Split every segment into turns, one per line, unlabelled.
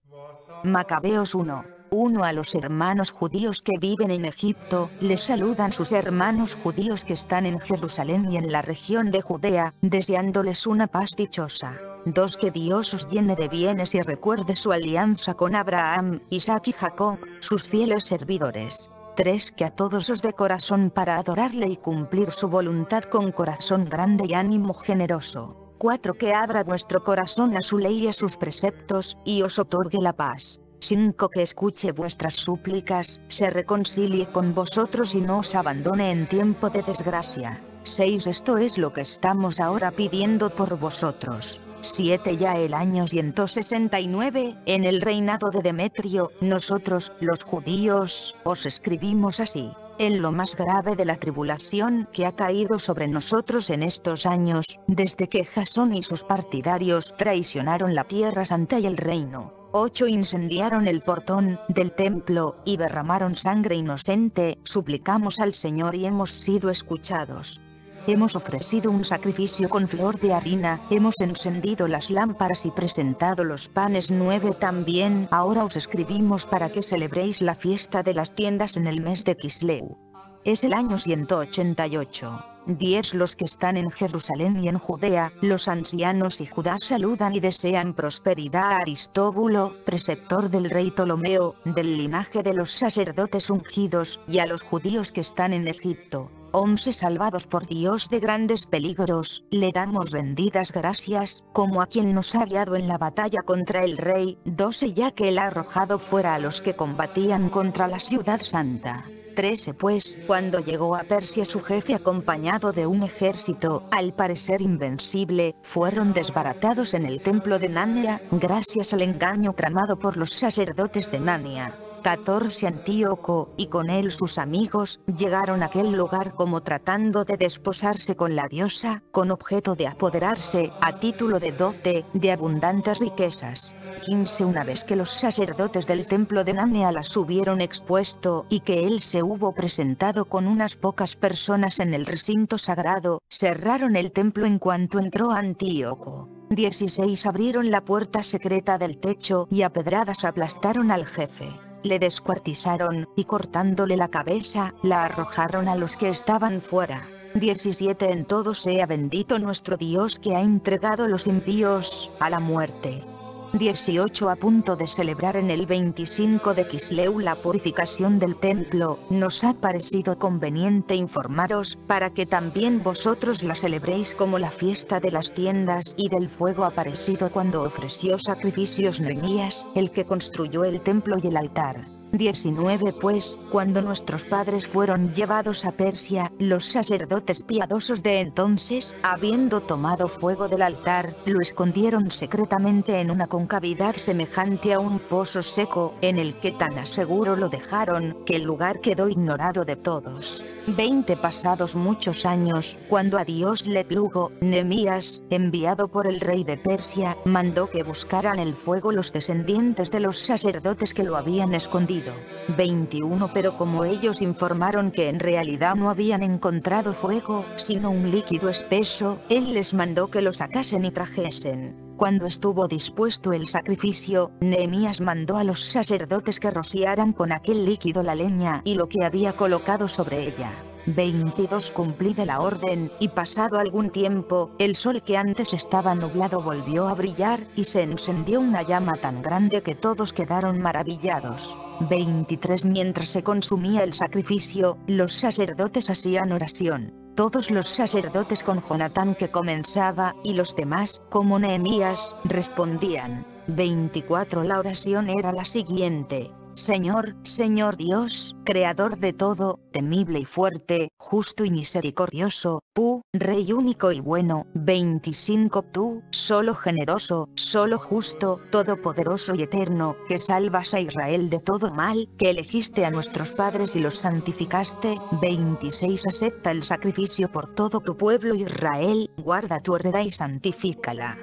Macabeos 1:1 A los hermanos judíos que viven en Egipto, les saludan sus hermanos judíos que están en Jerusalén y en la región de Judea, deseándoles una paz dichosa. 2 Que Dios os llene de bienes y recuerde su alianza con Abraham, Isaac y Jacob, sus fieles servidores. 3 Que a todos os dé corazón para adorarle y cumplir su voluntad con corazón grande y ánimo generoso. 4 Que abra vuestro corazón a su ley y a sus preceptos, y os otorgue la paz. 5 Que escuche vuestras súplicas, se reconcilie con vosotros y no os abandone en tiempo de desgracia. 6 Esto es lo que estamos ahora pidiendo por vosotros. 7 Ya el año 169, en el reinado de Demetrio, nosotros, los judíos, os escribimos así. En lo más grave de la tribulación que ha caído sobre nosotros en estos años, desde que Jasón y sus partidarios traicionaron la tierra santa y el reino. 8 Incendiaron el portón del templo, y derramaron sangre inocente, suplicamos al Señor y hemos sido escuchados. Hemos ofrecido un sacrificio con flor de harina, hemos encendido las lámparas y presentado los panes. 9 También ahora os escribimos para que celebréis la fiesta de las tiendas en el mes de Quisleu. Es el año 188. 10 Los que están en Jerusalén y en Judea, los ancianos y Judá saludan y desean prosperidad a Aristóbulo, preceptor del rey Ptolomeo, del linaje de los sacerdotes ungidos, y a los judíos que están en Egipto. 11 Salvados por Dios de grandes peligros, le damos rendidas gracias, como a quien nos ha guiado en la batalla contra el rey. 12 Ya que él ha arrojado fuera a los que combatían contra la ciudad santa. 13 Pues, cuando llegó a Persia su jefe acompañado de un ejército, al parecer invencible, fueron desbaratados en el templo de Nania, gracias al engaño tramado por los sacerdotes de Nania. 14 Antíoco, y con él sus amigos, llegaron a aquel lugar como tratando de desposarse con la diosa, con objeto de apoderarse, a título de dote, de abundantes riquezas. 15 Una vez que los sacerdotes del templo de Nania las hubieron expuesto, y que él se hubo presentado con unas pocas personas en el recinto sagrado, cerraron el templo en cuanto entró Antíoco. 16 Abrieron la puerta secreta del techo, y a pedradas aplastaron al jefe. Le descuartizaron, y cortándole la cabeza, la arrojaron a los que estaban fuera. 17 En todo sea bendito nuestro Dios que ha entregado los impíos a la muerte. 18 A punto de celebrar en el 25 de Quisleu la purificación del templo, nos ha parecido conveniente informaros, para que también vosotros la celebréis como la fiesta de las tiendas y del fuego aparecido cuando ofreció sacrificios Nehemías, el que construyó el templo y el altar. 19 Pues, cuando nuestros padres fueron llevados a Persia, los sacerdotes piadosos de entonces, habiendo tomado fuego del altar, lo escondieron secretamente en una concavidad semejante a un pozo seco, en el que tan a seguro lo dejaron, que el lugar quedó ignorado de todos. 20 Pasados muchos años, cuando a Dios le plugo, Nehemías, enviado por el rey de Persia, mandó que buscaran el fuego los descendientes de los sacerdotes que lo habían escondido. 21 Pero como ellos informaron que en realidad no habían encontrado fuego, sino un líquido espeso, él les mandó que lo sacasen y trajesen. Cuando estuvo dispuesto el sacrificio, Nehemías mandó a los sacerdotes que rociaran con aquel líquido la leña y lo que había colocado sobre ella. 22 Cumplida la orden, y pasado algún tiempo, el sol que antes estaba nublado volvió a brillar, y se encendió una llama tan grande que todos quedaron maravillados. 23 Mientras se consumía el sacrificio, los sacerdotes hacían oración. Todos los sacerdotes con Jonatán que comenzaba, y los demás, como Nehemías, respondían. 24 La oración era la siguiente: Señor, Señor Dios, Creador de todo, temible y fuerte, justo y misericordioso, tú, Rey único y bueno. 25 Tú, solo generoso, solo justo, todopoderoso y eterno, que salvas a Israel de todo mal, que elegiste a nuestros padres y los santificaste. 26 Acepta el sacrificio por todo tu pueblo Israel, guarda tu heredad y santifícala.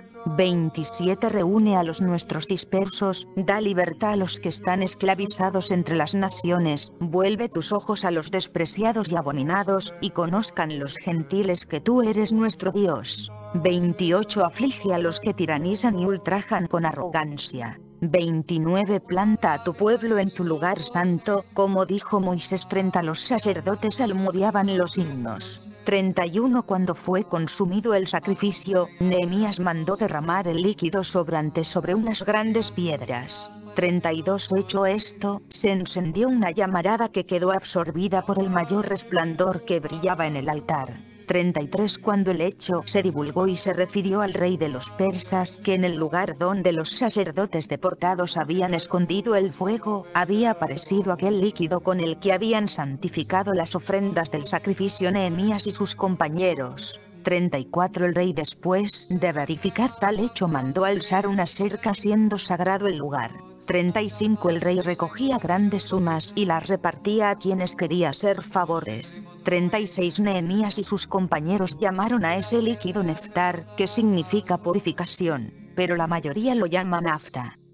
27 Reúne a los nuestros dispersos, da libertad a los que están esclavizados entre las naciones, vuelve tus ojos a los despreciados y abominados, y conozcan los gentiles que tú eres nuestro Dios. 28 Aflige a los que tiranizan y ultrajan con arrogancia. 29 Planta a tu pueblo en tu lugar santo, como dijo Moisés. 30 Los sacerdotes salmodiaban los himnos. 31 Cuando fue consumido el sacrificio, Nehemías mandó derramar el líquido sobrante sobre unas grandes piedras. 32 Hecho esto, se encendió una llamarada que quedó absorbida por el mayor resplandor que brillaba en el altar. 33 Cuando el hecho se divulgó y se refirió al rey de los persas que en el lugar donde los sacerdotes deportados habían escondido el fuego, había aparecido aquel líquido con el que habían santificado las ofrendas del sacrificio Nehemías y sus compañeros. 34 El rey, después de verificar tal hecho, mandó alzar una cerca siendo sagrado el lugar. 35 El rey recogía grandes sumas y las repartía a quienes quería hacer favores. 36 Nehemías y sus compañeros llamaron a ese líquido neftar, que significa purificación, pero la mayoría lo llama nafta.